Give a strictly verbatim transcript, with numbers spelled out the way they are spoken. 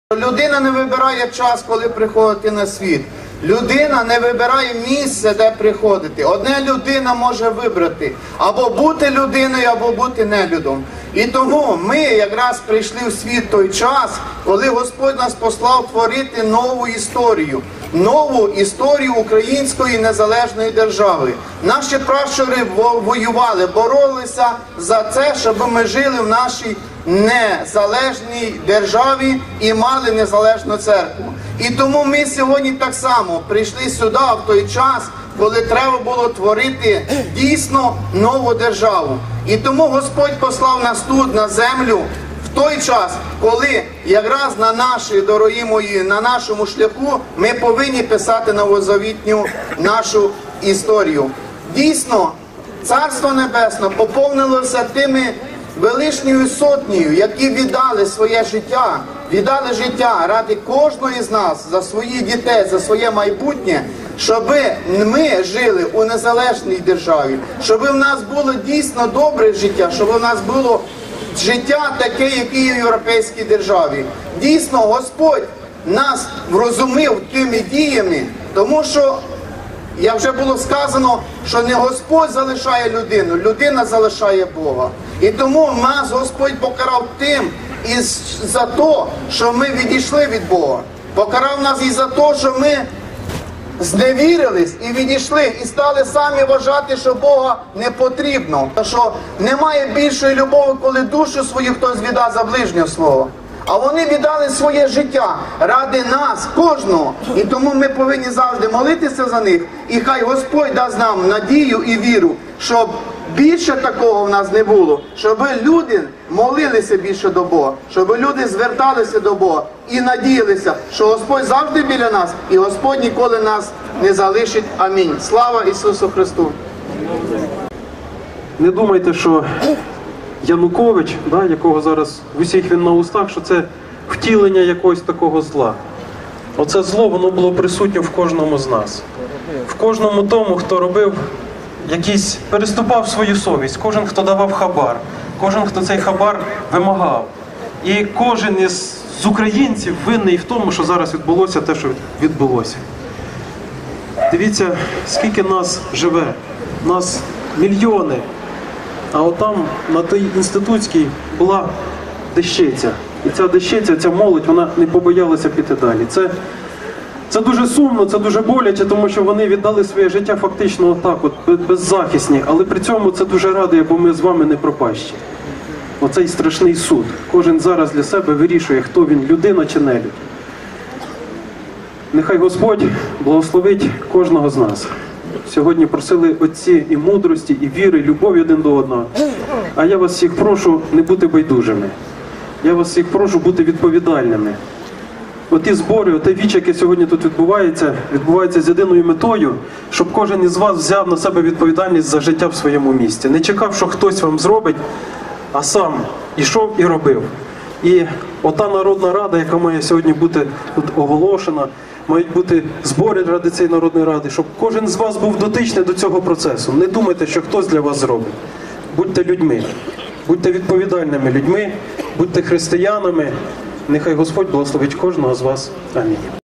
Людина не вибирає час, коли приходити на світ. Людина не вибирає місце, де приходити. Одна людина може вибрати або бути людиною, або бути нелюдом. І тому ми якраз прийшли в світ той час, коли Господь нас послав творити нову історію. Нову історію української незалежної держави. Наші пращури воювали, боролися за це, щоб ми жили в нашій незалежній державі і мали незалежну церкву. І тому ми сьогодні так само прийшли сюди в той час, коли треба було творити дійсно нову державу. І тому Господь послав нас тут, на землю, в той час, коли якраз на нашій, дорогі мої, на нашому шляху ми повинні писати новозавітню нашу історію. Дійсно, Царство Небесне поповнилося тими величньою сотнею, які віддали своє життя, віддали життя ради кожної з нас, за своїх дітей, за своє майбутнє, щоб ми жили у незалежній державі, щоб в нас було дійсно добре життя, щоб у нас було життя таке, яке є в європейській державі. Дійсно, Господь нас врозумив тими діями, тому що, як вже було сказано, що не Господь залишає людину, людина залишає Бога. І тому нас Господь покарав тим, і за те, що ми відійшли від Бога. Покарав нас і за те, що ми зневірились і відійшли, і стали самі вважати, що Бога не потрібно. Що немає більшої любові, коли душу свою хтось віддав за ближнього свого. А вони віддали своє життя ради нас, кожного. І тому ми повинні завжди молитися за них. І хай Господь дасть нам надію і віру, щоб більше такого в нас не було. Щоб люди молилися більше до Бога. Щоб люди зверталися до Бога і надіялися, що Господь завжди біля нас. І Господь ніколи нас не залишить. Амінь. Слава Ісусу Христу! Не думайте, що Янукович, да, якого зараз в усіх він на устах, що це втілення якогось такого зла. Оце зло, воно було присутнє в кожному з нас. В кожному тому, хто робив якийсь, переступав свою совість, кожен, хто давав хабар, кожен, хто цей хабар вимагав. І кожен із з українців винний в тому, що зараз відбулося те, що відбулося. Дивіться, скільки нас живе. Нас мільйони. А отам, на тій інститутській, була дещиця. І ця дещиця, ця молодь, вона не побоялася піти далі. Це, це дуже сумно, це дуже боляче, тому що вони віддали своє життя фактично отак, от, беззахисні. Але при цьому це дуже радує, бо ми з вами не пропащі. Оцей страшний суд. Кожен зараз для себе вирішує, хто він, людина чи нелюдь. Нехай Господь благословить кожного з нас. Сьогодні просили отці і мудрості, і віри, і любові один до одного. А я вас всіх прошу не бути байдужими. Я вас всіх прошу бути відповідальними. Оті збори, оте віч, яке сьогодні тут відбувається, відбувається з єдиною метою, щоб кожен із вас взяв на себе відповідальність за життя в своєму місті. Не чекав, що хтось вам зробить, а сам ішов і робив. І ота Народна Рада, яка має сьогодні бути тут оголошена, мають бути збори ради цієї Народної Ради, щоб кожен з вас був дотичний до цього процесу. Не думайте, що хтось для вас зробить. Будьте людьми, будьте відповідальними людьми, будьте християнами. Нехай Господь благословить кожного з вас. Амінь.